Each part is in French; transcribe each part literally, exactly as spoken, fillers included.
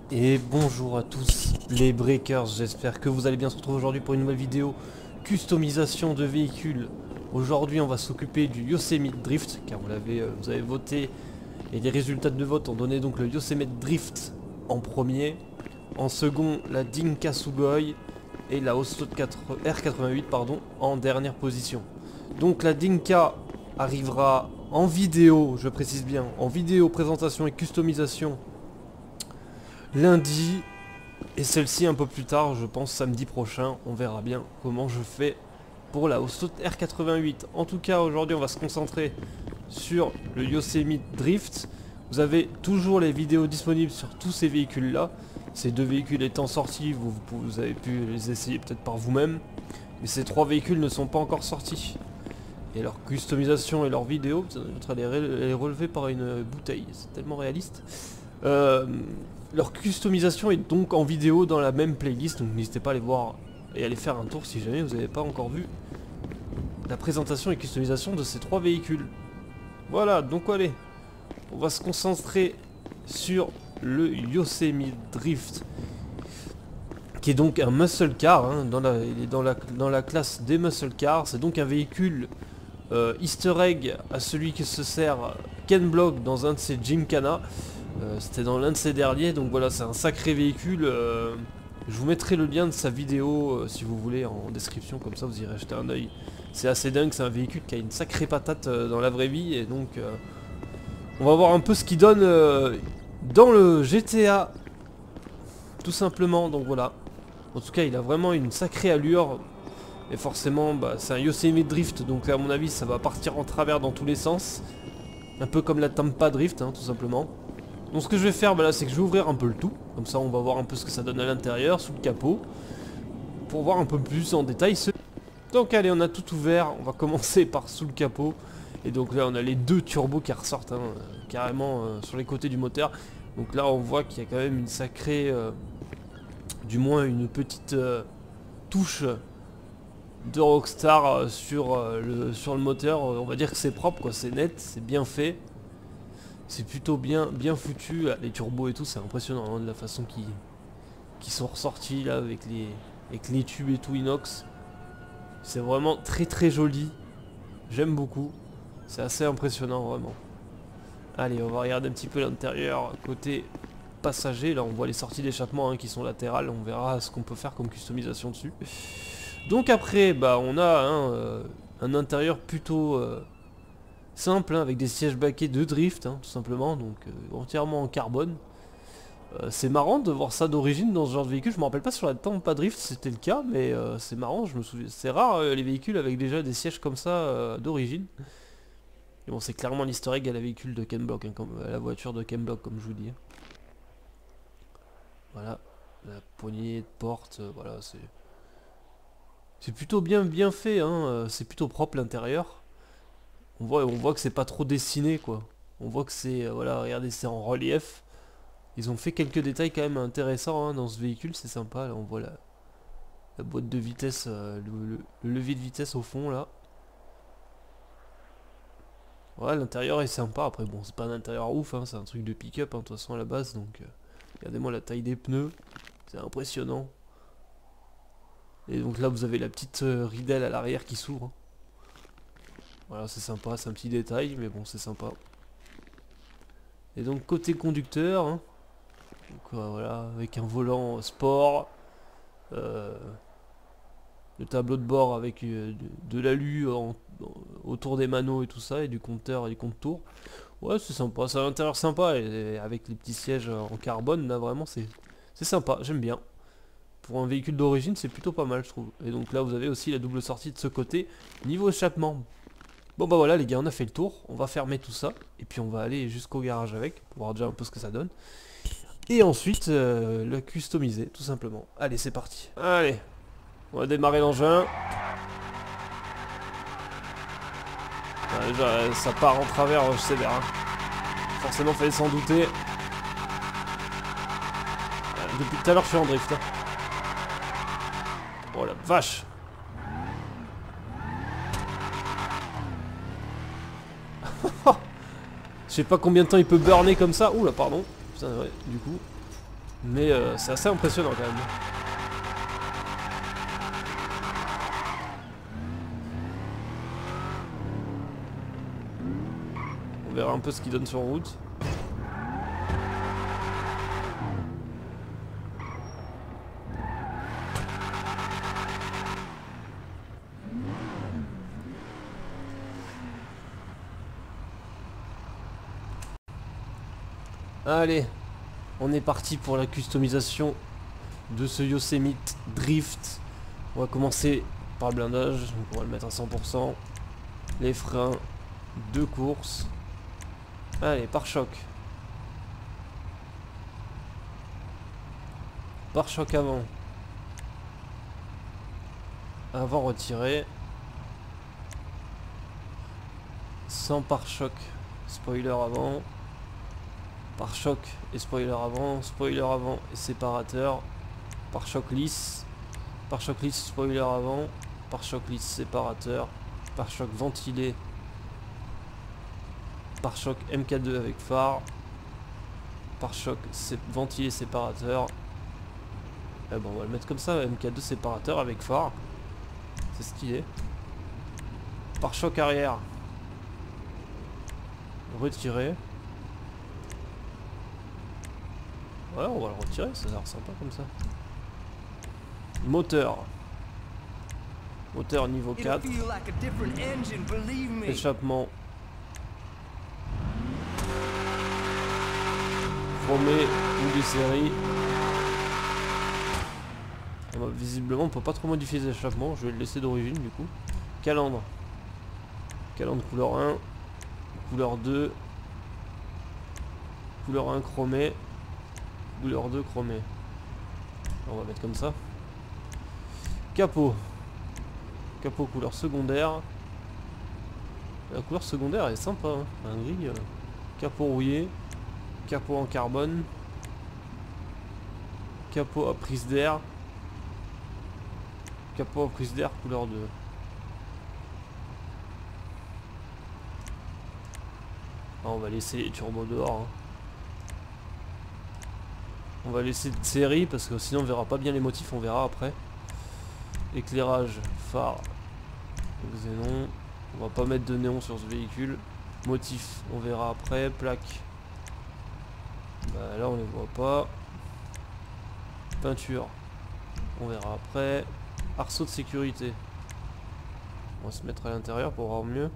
Et bonjour à tous les breakers, j'espère que vous allez bien. Se retrouver aujourd'hui pour une nouvelle vidéo customisation de véhicules. Aujourd'hui on va s'occuper du Yosemite Drift car vous l'avez euh, vous avez voté et les résultats de vote ont donné donc le Yosemite Drift en premier, en second la Dinka Sugoi et la Oslo R quatre-vingt-huit pardon en dernière position. Donc la Dinka arrivera en vidéo, je précise bien, en vidéo présentation et customisation lundi, et celle-ci un peu plus tard, je pense samedi prochain. On verra bien comment je fais pour la Oslo R quatre-vingt-huit. En tout cas, aujourd'hui, on va se concentrer sur le Yosemite Drift. Vous avez toujours les vidéos disponibles sur tous ces véhicules-là. Ces deux véhicules étant sortis, vous, vous, vous avez pu les essayer peut-être par vous-même. Mais ces trois véhicules ne sont pas encore sortis. Et leur customisation et leur vidéo, vous allez les relever par une bouteille. C'est tellement réaliste. Euh, leur customisation est donc en vidéo dans la même playlist, donc n'hésitez pas à aller voir et à aller faire un tour si jamais vous n'avez pas encore vu la présentation et customisation de ces trois véhicules. Voilà, donc allez, on va se concentrer sur le Yosemite Drift, qui est donc un muscle car, hein, dans la, il est dans la, dans la classe des muscle cars. C'est donc un véhicule euh, easter egg à celui qui se sert Ken Block dans un de ses Gymkhana. Euh, C'était dans l'un de ces derniers, donc voilà, c'est un sacré véhicule. euh, Je vous mettrai le lien de sa vidéo euh, si vous voulez en description, comme ça vous irez jeter un oeil. C'est assez dingue, c'est un véhicule qui a une sacrée patate euh, dans la vraie vie, et donc euh, on va voir un peu ce qu'il donne euh, dans le G T A, tout simplement. Donc voilà, en tout cas il a vraiment une sacrée allure, et forcément bah, c'est un Yosemite Drift, donc à mon avis ça va partir en travers dans tous les sens, un peu comme la Tampa Drift, hein, tout simplement. Donc ce que je vais faire bah là, c'est que je vais ouvrir un peu le tout, comme ça on va voir un peu ce que ça donne à l'intérieur, sous le capot, pour voir un peu plus en détail ce... Donc allez, on a tout ouvert, on va commencer par sous le capot. Et donc là on a les deux turbos qui ressortent hein, carrément euh, sur les côtés du moteur. Donc là on voit qu'il y a quand même une sacrée, euh, du moins une petite euh, touche de Rockstar euh, sur, euh, le, sur le moteur. On va dire que c'est propre quoi, c'est net, c'est bien fait. C'est plutôt bien, bien foutu, les turbos et tout, c'est impressionnant hein, de la façon qui qui sont ressortis là avec les, avec les tubes et tout inox. C'est vraiment très très joli, j'aime beaucoup, c'est assez impressionnant vraiment. Allez, on va regarder un petit peu l'intérieur côté passager. Là on voit les sorties d'échappement hein, qui sont latérales, on verra ce qu'on peut faire comme customisation dessus. Donc après, bah on a hein, euh, un intérieur plutôt... Euh, simple hein, avec des sièges baquets de drift hein, tout simplement, donc euh, entièrement en carbone. Euh, c'est marrant de voir ça d'origine dans ce genre de véhicule. Je me rappelle pas sur la Tampa Drift c'était le cas, mais euh, c'est marrant, je me souviens. C'est rare euh, les véhicules avec déjà des sièges comme ça euh, d'origine. Et bon, c'est clairement l'easter egg à la véhicule de Ken Block, hein, comme, à la voiture de Ken Block comme je vous dis. Voilà, la poignée de porte, euh, voilà, c'est c'est plutôt bien bien fait, hein, euh, c'est plutôt propre l'intérieur. On voit, on voit que c'est pas trop dessiné quoi. On voit que c'est, euh, voilà, regardez, c'est en relief. Ils ont fait quelques détails quand même intéressants hein, dans ce véhicule, c'est sympa. Là on voit la, la boîte de vitesse, euh, le, le, le levier de vitesse au fond là. Ouais, l'intérieur est sympa. Après bon, c'est pas un intérieur ouf, hein, c'est un truc de pick-up hein, de toute façon à la base. Donc euh, regardez-moi la taille des pneus, c'est impressionnant. Et donc là vous avez la petite euh, ridelle à l'arrière qui s'ouvre. Voilà, c'est sympa, c'est un petit détail, mais bon, c'est sympa. Et donc, côté conducteur, hein, donc, euh, voilà, avec un volant sport, euh, le tableau de bord avec euh, de, de l'alu en- en- autour des manos et tout ça, et du compteur et du compte-tours. Ouais, c'est sympa, c'est un intérieur sympa, et, et avec les petits sièges en carbone, là, vraiment, c'est c'est sympa, j'aime bien. Pour un véhicule d'origine, c'est plutôt pas mal, je trouve. Et donc là, vous avez aussi la double sortie de ce côté, niveau échappement. Bon bah voilà les gars, on a fait le tour, on va fermer tout ça, et puis on va aller jusqu'au garage avec, pour voir déjà un peu ce que ça donne. Et ensuite, euh, le customiser, tout simplement. Allez, c'est parti. Allez, on va démarrer l'engin. Ah, déjà, euh, ça part en travers, euh, je sais bien. Hein. Forcément, fallait s'en douter. Euh, depuis tout à l'heure, je suis en drift. Hein. Oh la vache. Je sais pas combien de temps il peut burner comme ça. Ouh là, pardon. Putain, ouais, du coup. Mais euh, c'est assez impressionnant quand même. On verra un peu ce qu'il donne sur route. Allez, on est parti pour la customisation de ce Yosemite Drift. On va commencer par le blindage, donc on va le mettre à cent pour cent. Les freins, deux courses. Allez, pare-choc. Pare-choc avant. Avant retiré. Sans pare-choc. Spoiler avant. Pare-choc et spoiler avant. Spoiler avant et séparateur. Pare-choc lisse. Pare-choc lisse, spoiler avant. Pare-choc lisse, séparateur. Pare-choc ventilé. Pare-choc M K deux avec phare. Pare-choc ventilé, séparateur. Eh bon, on va le mettre comme ça, M K deux séparateur avec phare. C'est stylé. Pare-choc arrière. Retiré. Ouais, on va le retirer, ça a l'air sympa comme ça. Moteur. Moteur niveau quatre. Échappement. Chromé ou des séries. On va, visiblement on peut pas trop modifier les échappements, je vais le laisser d'origine du coup. Calandre. Calandre couleur un. Couleur deux. Couleur un chromé. Couleur deux chromé. On va mettre comme ça. Capot. Capot couleur secondaire. La couleur secondaire est sympa, hein. Un gris. Euh, capot rouillé. Capot en carbone. Capot à prise d'air. Capot à prise d'air couleur deux. Ah, on va laisser les turbos dehors, hein. On va laisser de série parce que sinon on verra pas bien les motifs, on verra après. Éclairage, phare, xénon. On va pas mettre de néon sur ce véhicule. Motif, on verra après. Plaque. Bah là on les voit pas. Peinture, on verra après. Arceau de sécurité. On va se mettre à l'intérieur pour voir mieux.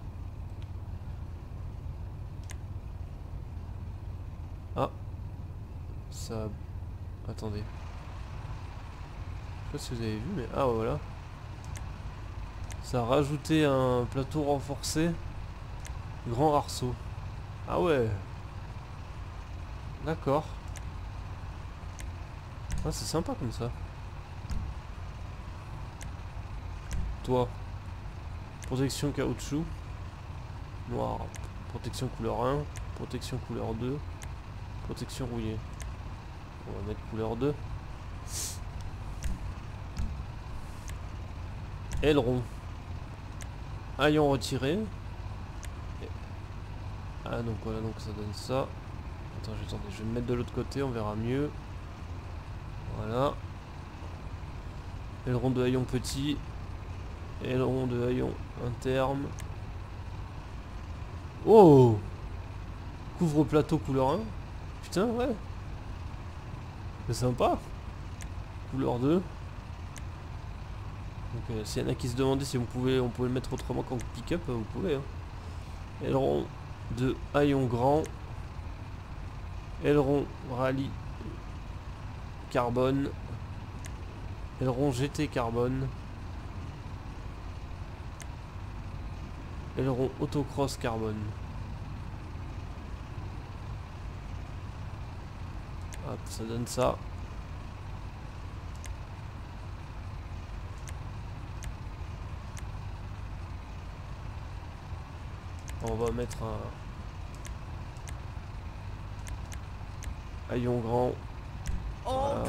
Ah. Ça... Attendez. Je sais pas si vous avez vu, mais... Ah voilà. Ça a rajouté un plateau renforcé. Grand arceau. Ah ouais. D'accord. Ah c'est sympa comme ça. Toi. Protection caoutchouc. Noir. Protection couleur un. Protection couleur deux. Protection rouillée. On va mettre couleur deux. Aileron. Haillon retiré. Ah donc voilà, donc ça donne ça. Attends, attendez, je vais me mettre de l'autre côté, on verra mieux. Voilà. Aileron de haillon petit. Aileron de haillon interne. Oh! Couvre plateau couleur un. Putain, ouais. C'est sympa. Couleur deux. Donc euh, s'il y en a qui se demandaient si on pouvait, on pouvait le mettre autrement qu'en pick-up, vous pouvez. Hein. Aileron de haillon grand. Aileron rallye carbone. Aileron G T carbone. Aileron autocross carbone. Hop, ça donne ça. On va mettre un haillon grand. Voilà.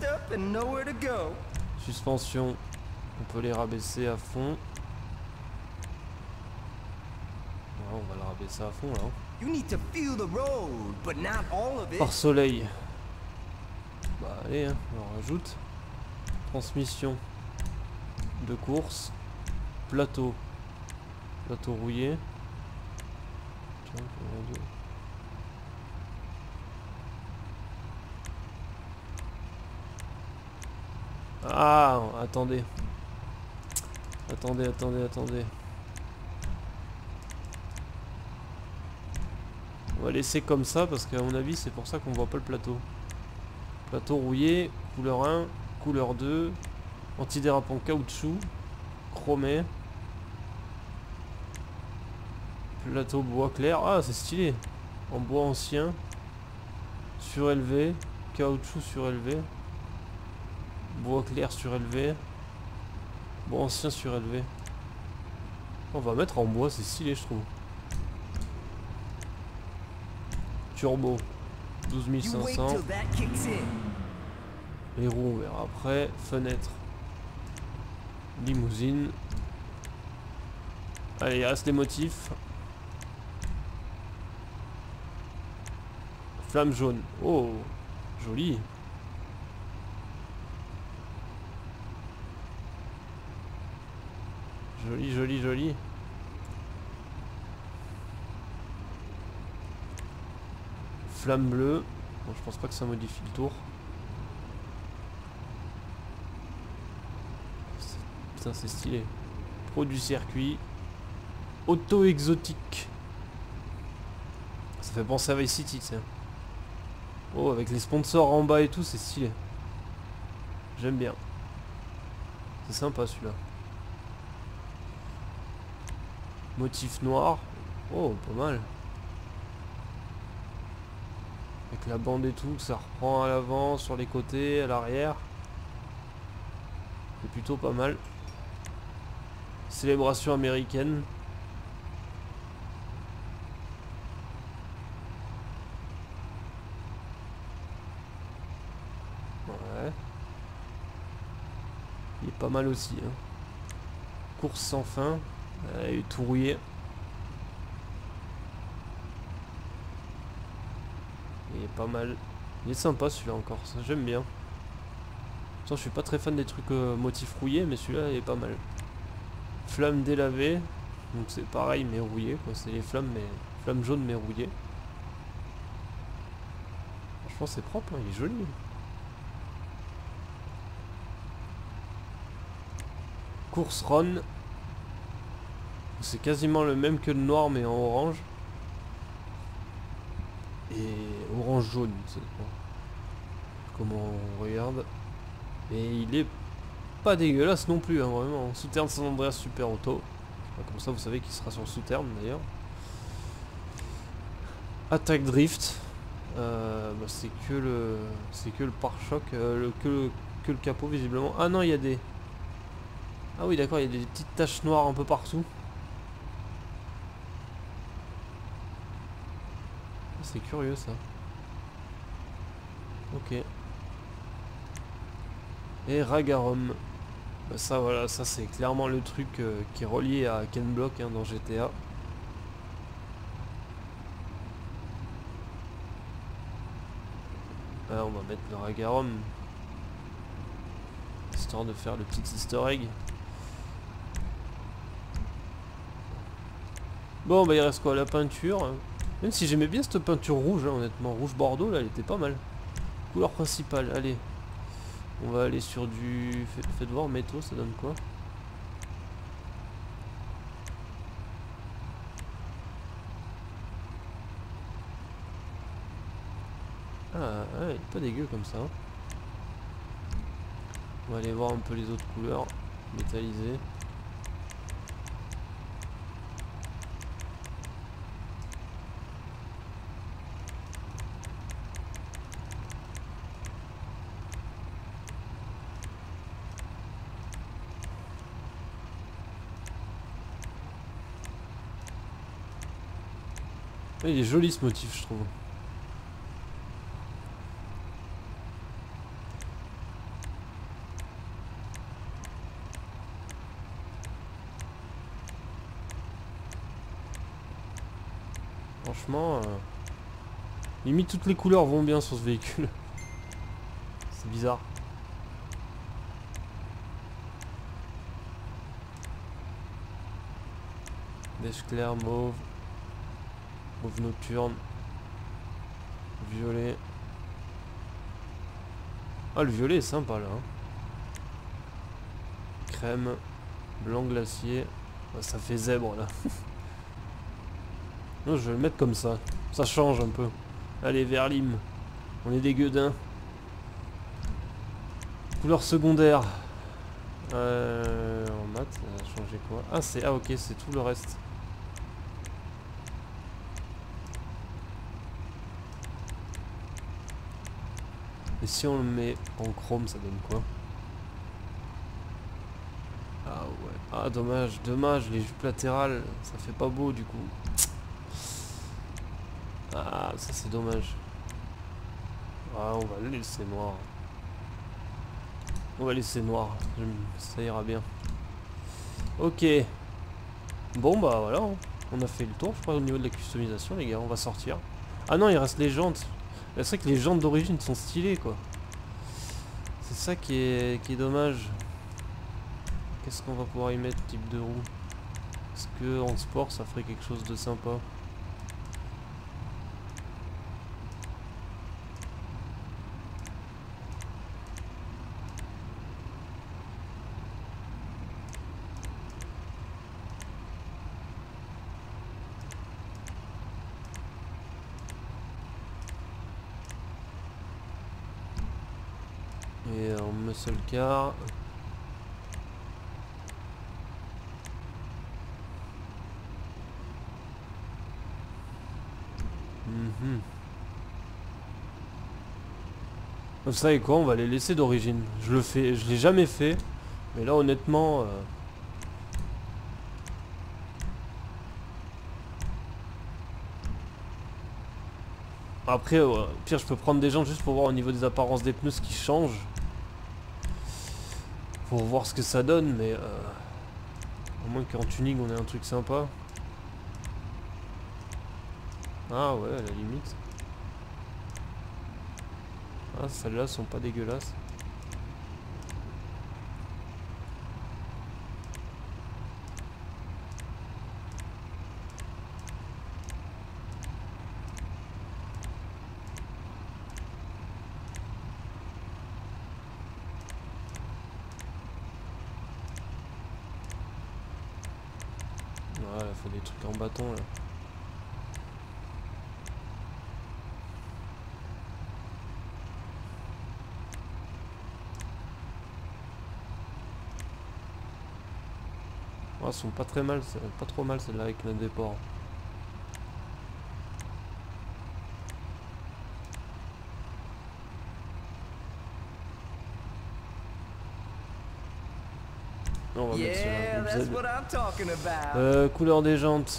Suspension, on peut les rabaisser à fond. Voilà, on va le rabaisser à fond là. Par soleil. Bah Allez, hein, on rajoute. Transmission de course. Plateau. Plateau rouillé. Tiens, ah, attendez. Attendez, attendez, attendez. On va laisser comme ça parce qu'à mon avis c'est pour ça qu'on voit pas le plateau. Plateau rouillé, couleur un, couleur deux, antidérapant caoutchouc, chromé. Plateau bois clair, ah c'est stylé. En bois ancien, surélevé, caoutchouc surélevé, bois clair surélevé, bois ancien surélevé. On va mettre en bois, c'est stylé je trouve. Turbo douze mille cinq cents. Les roues on verra après. Fenêtre. Limousine. Allez, il reste les motifs. Flamme jaune. Oh, joli. Joli, joli, joli. Flamme bleue. Bon, je pense pas que ça modifie le tour. Putain, c'est stylé. Pro du circuit. Auto exotique. Ça fait penser à Vice City, tiens. Oh, avec les sponsors en bas et tout, c'est stylé. J'aime bien. C'est sympa celui-là. Motif noir. Oh, pas mal. Avec la bande et tout, ça reprend à l'avant, sur les côtés, à l'arrière. C'est plutôt pas mal. Célébration américaine. Ouais. Il est pas mal aussi. Hein. Course sans fin. Euh, il est tout rouillé. Il est pas mal. Il est sympa celui-là encore. J'aime bien. Pourtant, je suis pas très fan des trucs euh, motifs rouillés, mais celui-là il est pas mal. Flamme délavée. Donc c'est pareil mais rouillé. C'est les flammes mais flammes jaunes mais rouillées. Franchement c'est propre, hein, il est joli. Course Ron. C'est quasiment le même que le noir mais en orange. Et orange jaune, c'est bon. Comment on regarde. Et il est pas dégueulasse non plus, hein, vraiment. Souterrain San Andreas Super Auto. Comme ça vous savez qu'il sera sur le souterrain d'ailleurs. Attaque Drift. Euh, bah, c'est que le. C'est que le pare-choc. Euh, le, que, le, que le capot visiblement. Ah non, il y a des. Ah oui d'accord, il y a des petites taches noires un peu partout. C'est curieux ça. Ok. Et Ragarum. Bah ça voilà, ça c'est clairement le truc euh, qui est relié à Ken Block hein, dans G T A. Ah, on va mettre le Ragarum. Histoire de faire le petit easter egg. Bon bah il reste quoi? La peinture. Même si j'aimais bien cette peinture rouge hein, honnêtement. Rouge bordeaux là elle était pas mal. Couleur principale, allez. On va aller sur du... Faites voir métaux, ça donne quoi? Ah ouais, il est pas dégueu comme ça. On va aller voir un peu les autres couleurs métallisées. Il est joli ce motif je trouve. Franchement, euh, limite toutes les couleurs vont bien sur ce véhicule. C'est bizarre. Beige clair, mauve. Mauve nocturne. Violet. Ah, le violet est sympa là. Hein. Crème. Blanc glacier. Ouais, ça fait zèbre là. Non, je vais le mettre comme ça. Ça change un peu. Allez, vert lime. On est des gueudins. Couleur secondaire. Euh, en mat, ça a changé quoi? Ah, c'est ah ok, c'est tout le reste. Et si on le met en chrome, ça donne quoi? Ah ouais. Ah dommage, dommage, les jupes latérales, ça fait pas beau du coup. Ah, ça c'est dommage. Ah, on va le laisser noir. On va laisser noir, ça ira bien. Ok. Bon bah voilà, on a fait le tour je crois au niveau de la customisation les gars, on va sortir. Ah non, il reste les jantes. C'est vrai que les jantes d'origine sont stylées quoi. C'est ça qui est, qui est dommage. Qu'est-ce qu'on va pouvoir y mettre type de roue? Est-ce que en sport ça ferait quelque chose de sympa? Et en muscle car. Mm-hmm. Vous savez quoi, on va les laisser d'origine. Je le fais, je l'ai jamais fait. Mais là honnêtement. Euh... Après, euh, au pire, je peux prendre des gens juste pour voir au niveau des apparences des pneus ce qui change. Pour voir ce que ça donne, mais euh, à moins qu'en tuning on ait un truc sympa. Ah ouais, à la limite. Ah, celles-là sont pas dégueulasses. Voilà, il faut des trucs en bâton là. Oh, elles sont pas très mal, pas trop mal celle-là avec le déport. On va mettre celle-là. Euh, couleur des jantes.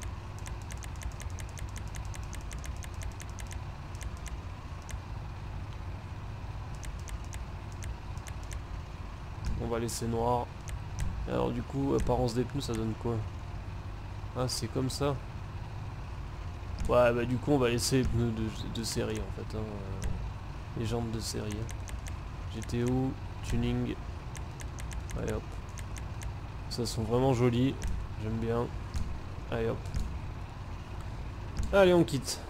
On va laisser noir. Alors du coup, apparence des pneus, ça donne quoi? Ah, c'est comme ça. Ouais, bah du coup, on va laisser les pneus de, de série en fait. Hein. Les jantes de série. G T O, tuning. Allez hop. Ça sont vraiment jolis. J'aime bien. Allez hop. Allez, on quitte.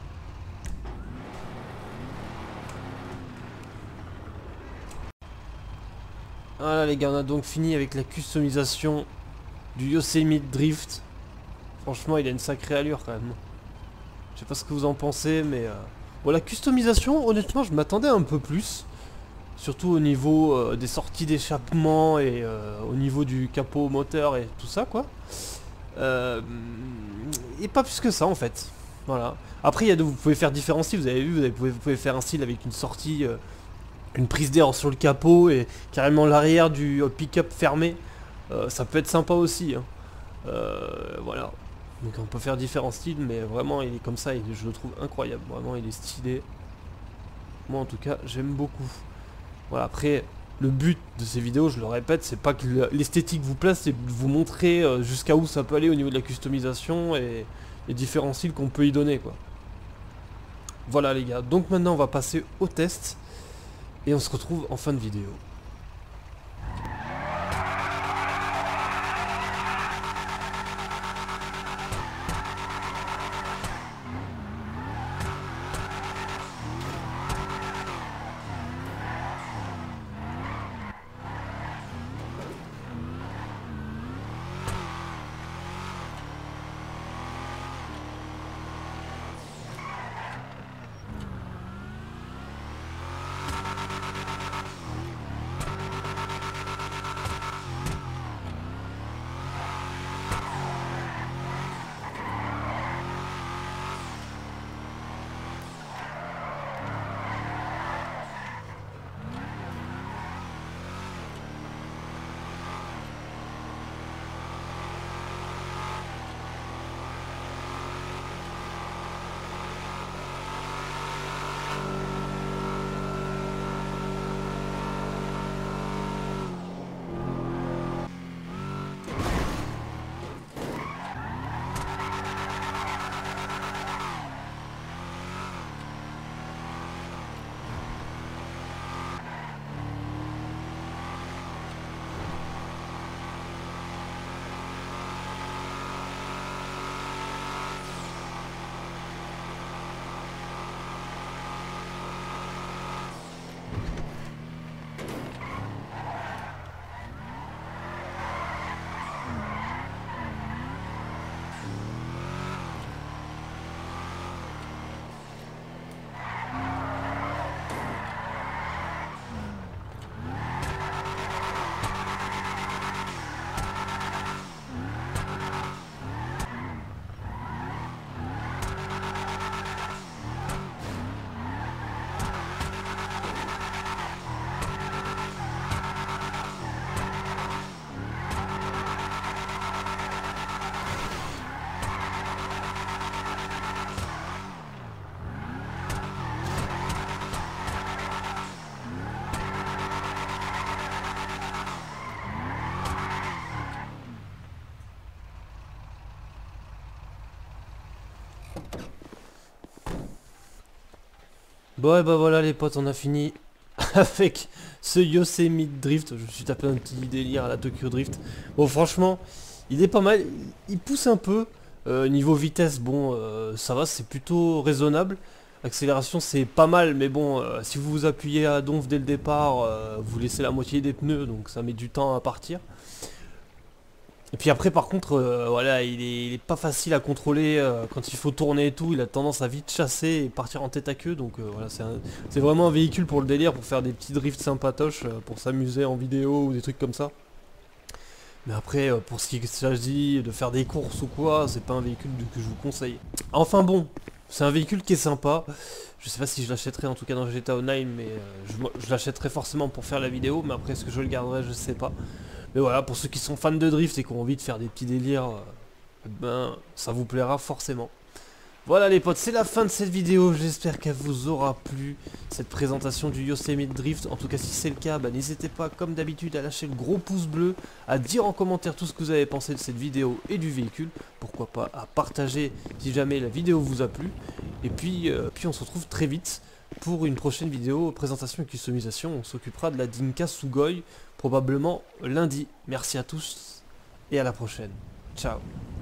Voilà les gars, on a donc fini avec la customisation du Yosemite Drift. Franchement, il a une sacrée allure quand même. Je sais pas ce que vous en pensez, mais... Euh... Bon, la customisation, honnêtement, je m'attendais un peu plus. Surtout au niveau euh, des sorties d'échappement et euh, au niveau du capot moteur et tout ça, quoi. Euh... Et pas plus que ça, en fait. Voilà. Après, il y a de, vous pouvez faire différents styles. Vous avez vu, vous, avez, vous pouvez faire un style avec une sortie... Euh, une prise d'air sur le capot et carrément l'arrière du pick-up fermé, euh, ça peut être sympa aussi hein. euh, voilà, donc on peut faire différents styles, mais vraiment il est comme ça et je le trouve incroyable, vraiment il est stylé. Moi en tout cas j'aime beaucoup. Voilà, après le but de ces vidéos, je le répète, c'est pas que l'esthétique vous plaise, c'est de vous montrer euh, jusqu'à où ça peut aller au niveau de la customisation et les différents styles qu'on peut y donner quoi. Voilà les gars, donc maintenant on va passer au test. Et on se retrouve en fin de vidéo. Bon et bah voilà les potes, on a fini avec ce Yosemite Drift. Je me suis tapé un petit délire à la Tokyo Drift. Bon franchement, il est pas mal, il pousse un peu. Euh, niveau vitesse, bon euh, ça va, c'est plutôt raisonnable. Accélération c'est pas mal, mais bon, euh, si vous vous appuyez à donf dès le départ, euh, vous laissez la moitié des pneus, donc ça met du temps à partir. Et puis après par contre, euh, voilà, il est, il est pas facile à contrôler euh, quand il faut tourner et tout, il a tendance à vite chasser et partir en tête à queue, donc euh, voilà, c'est vraiment un véhicule pour le délire, pour faire des petits drifts sympatoches, euh, pour s'amuser en vidéo ou des trucs comme ça. Mais après, euh, pour ce qui s'agit de faire des courses ou quoi, c'est pas un véhicule que je vous conseille. Enfin bon, c'est un véhicule qui est sympa. Je sais pas si je l'achèterai en tout cas dans G T A Online, mais euh, je, je l'achèterai forcément pour faire la vidéo, mais après est-ce que je le garderai, je sais pas. Mais voilà, pour ceux qui sont fans de drift et qui ont envie de faire des petits délires, euh, ben ça vous plaira forcément. Voilà les potes, c'est la fin de cette vidéo, j'espère qu'elle vous aura plu, cette présentation du Yosemite Drift. En tout cas si c'est le cas, bah, n'hésitez pas comme d'habitude à lâcher le gros pouce bleu, à dire en commentaire tout ce que vous avez pensé de cette vidéo et du véhicule, pourquoi pas à partager si jamais la vidéo vous a plu. Et puis, euh, puis on se retrouve très vite pour une prochaine vidéo, présentation et customisation. On s'occupera de la Dinka Sugoi, probablement lundi. Merci à tous et à la prochaine. Ciao.